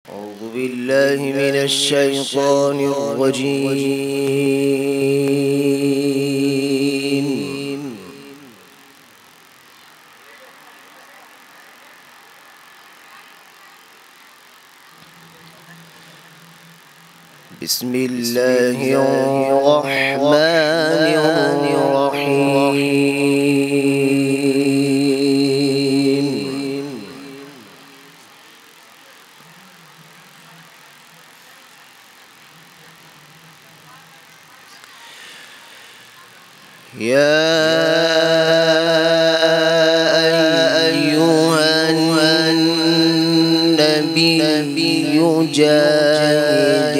أعوذ بالله من الشيطان الرجيم. بسم الله الرحمن الرحيم. يا أيها النبي جاهد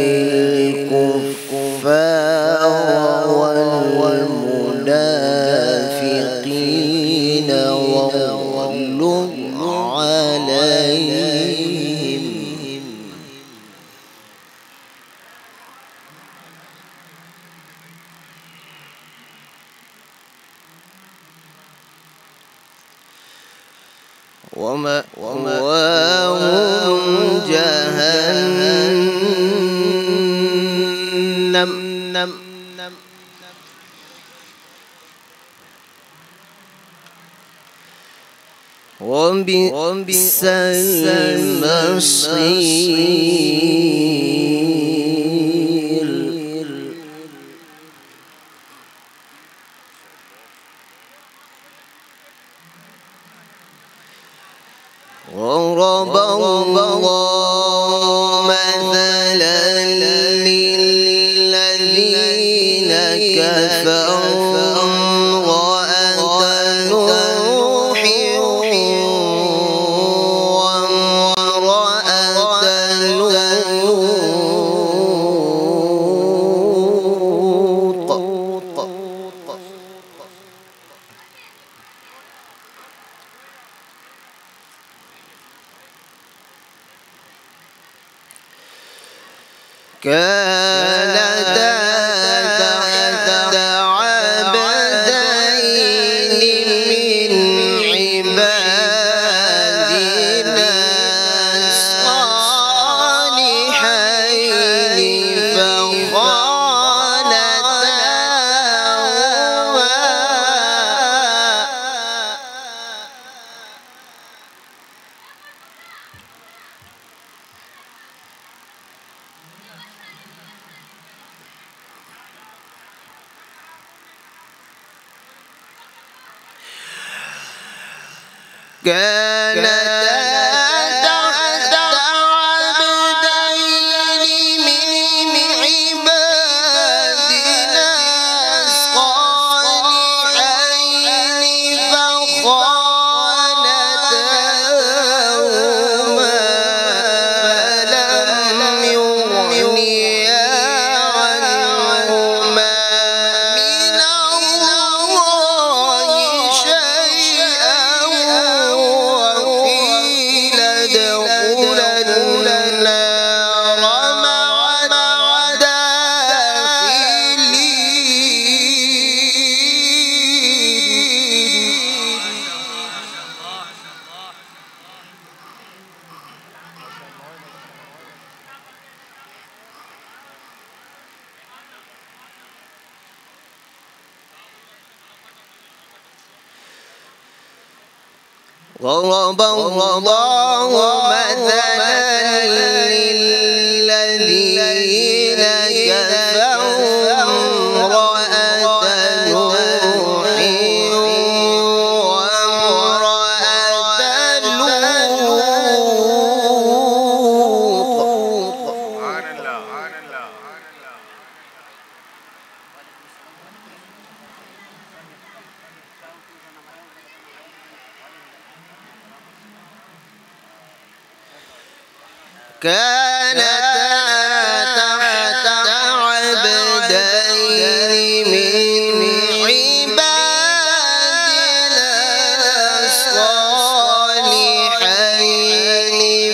الكفار والمنافقين واغلظ عليهم. ومأواهم جهنم وبئس المصير. ضرب الله مثلا للذين كفروا امرأة نوح وامرأة لوط. كانتا تحت عبدين من عبادنا صالحين ضرب الله مثلا للذين كفروا امرأة نوح وامرأة لوط. كانتا تحت عبدين من عبادنا صالحين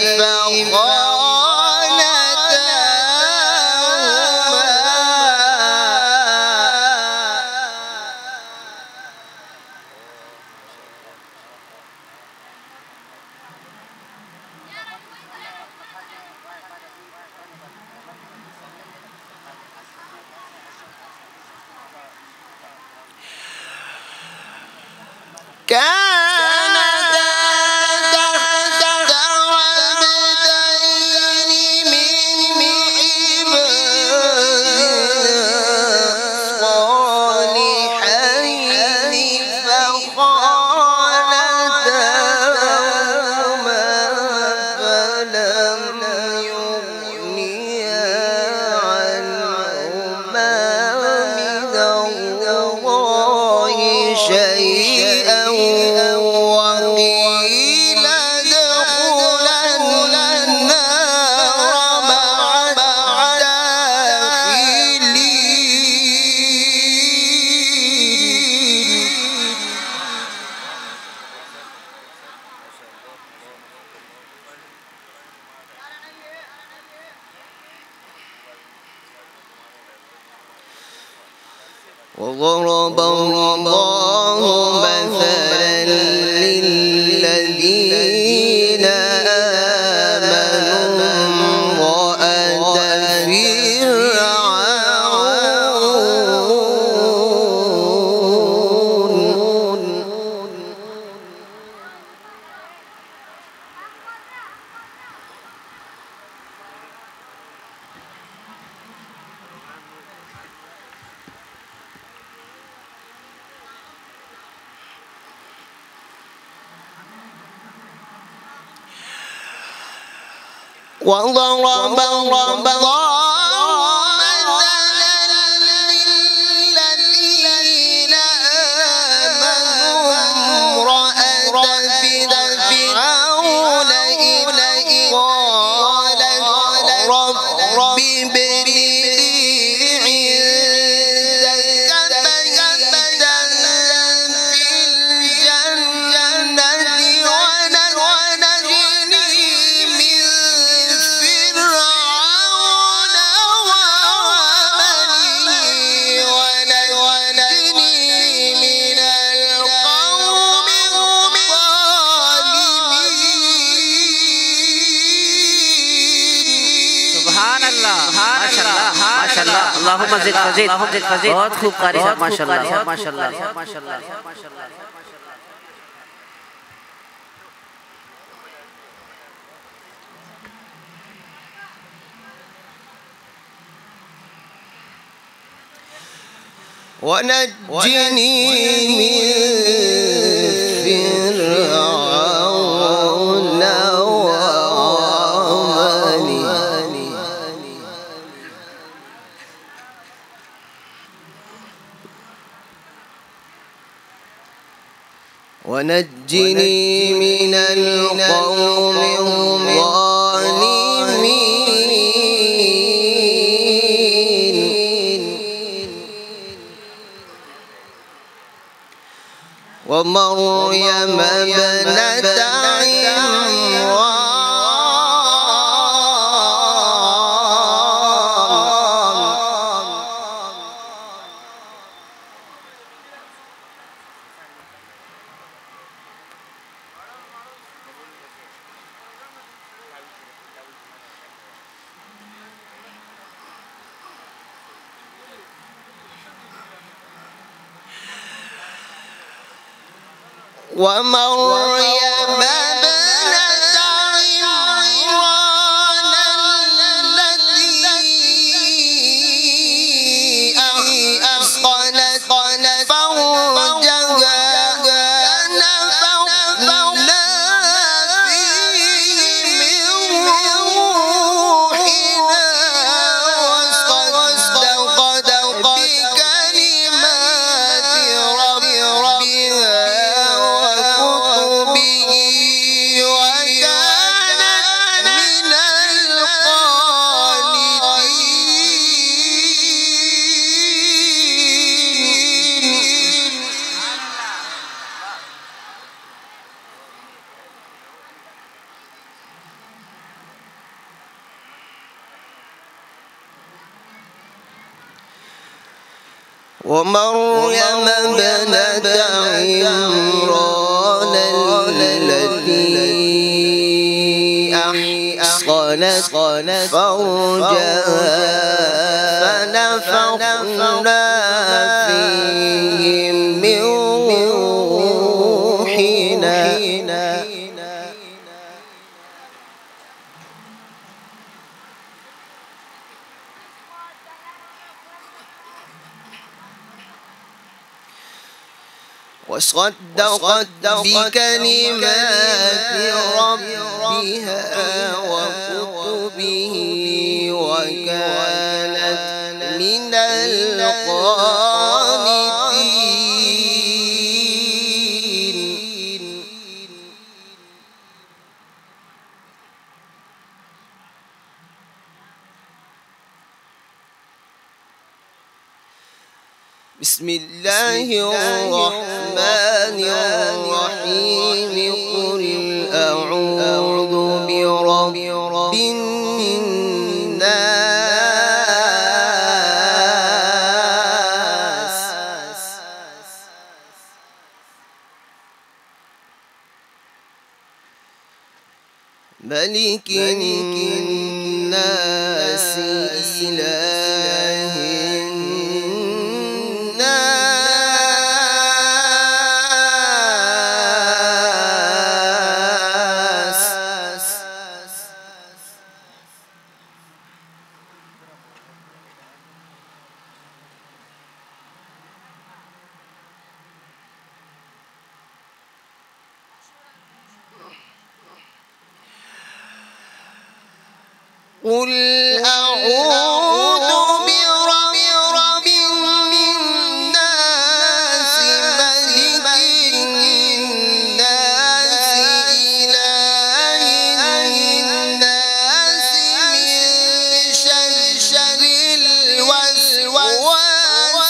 فخانتاهما وضرب الله مثلا للذين آمنوا امرأة فرعون وضرب الله مثلا للذين آمنوا امرأة فرعون إذ قالت رب ابن لي عندك بيتا في الجنة ونجني من فرعون وعمله ونجني من القوم الظالمين. سبحان اللہ ماشاء اللہ اللہم زد فزید بہت خوب قاری صاحب ماشاء اللہ ونجني من فرعون وعمله ونجني من القوم الظالمين. ومريم ابنة عمران ومريم ابنة عمران التي أحصنت فرجها فنفخنا فيه من روحنا وصدقت بكلمات ربها وكانت من القانتين. ومريم ابنة عمران التي أحصنت فرجها فنفخنا فيه من روحنا وصدقت بكلمات ربها وكتبه وكانت من القانتين. بسم الله الرحمن الرحيم. قل أعوذ برب الناس قل أعوذ برب الناس ملك الناس إله الناس من شر الوسواس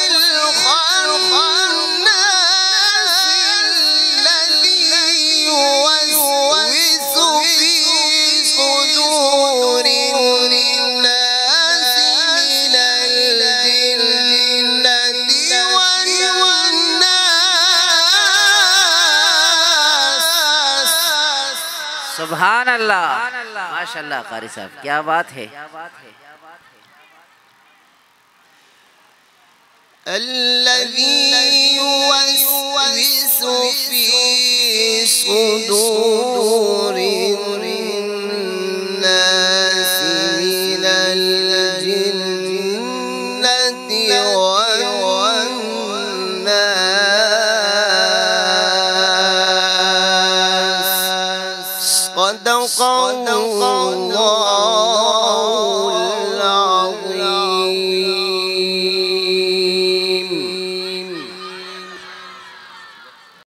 الخناس الذي يوسوس في صدور الناس من الجنة والناس. सुभान अल्लाह, माशाल्लाह कारी साहब, क्या बात है। الذي يوسوس في صدور